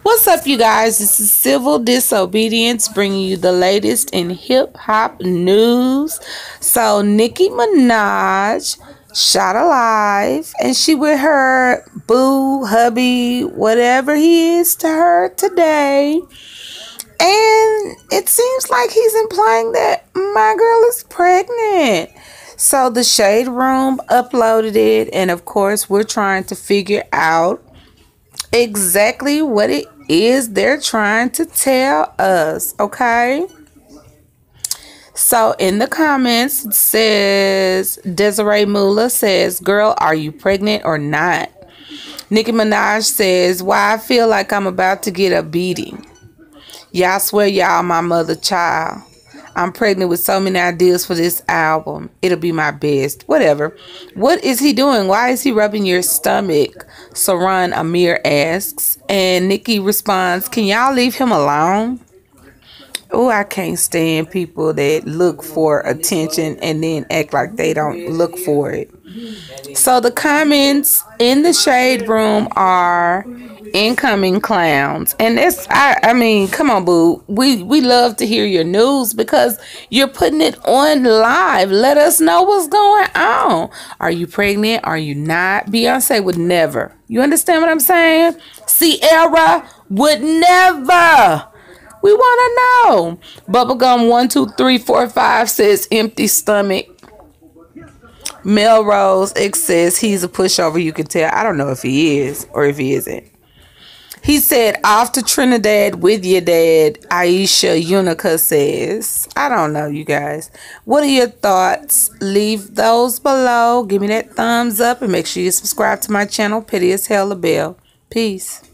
What's up, you guys? This is Civil Disobedience bringing you the latest in hip hop news. So, Nicki Minaj shot alive, and she with her boo, hubby, whatever he is to her today. And it seems like he's implying that my girl is pregnant. So, the Shade Room uploaded it, and of course, we're trying to figure out exactly what it is they're trying to tell us, okay? So in the comments it says, Desiree Mula says, girl, are you pregnant or not? Nicki Minaj says, why I feel like I'm about to get a beating. Y'all swear y'all my mother child. I'm pregnant with so many ideas for this album. It'll be my best. Whatever. What is he doing? Why is he rubbing your stomach? Saran Amir asks. And Nicki responds, can y'all leave him alone? Oh, I can't stand people that look for attention and then act like they don't look for it. So the comments in the Shade Room are incoming clowns, and it's I mean, come on, boo. We love to hear your news because you're putting it on live. Let us know what's going on. Are you pregnant? Are you not? Beyonce would never. You understand what I'm saying? Ciara would never. We want to know. Bubblegum 12345 says empty stomach. Melrose X says he's a pushover. You can tell. I don't know if he is or if he isn't. He said off to Trinidad with your dad. Aisha Unica says, I don't know, you guys. What are your thoughts? Leave those below. Give me that thumbs up and make sure you subscribe to my channel. Petty as Hell, a bell. Peace.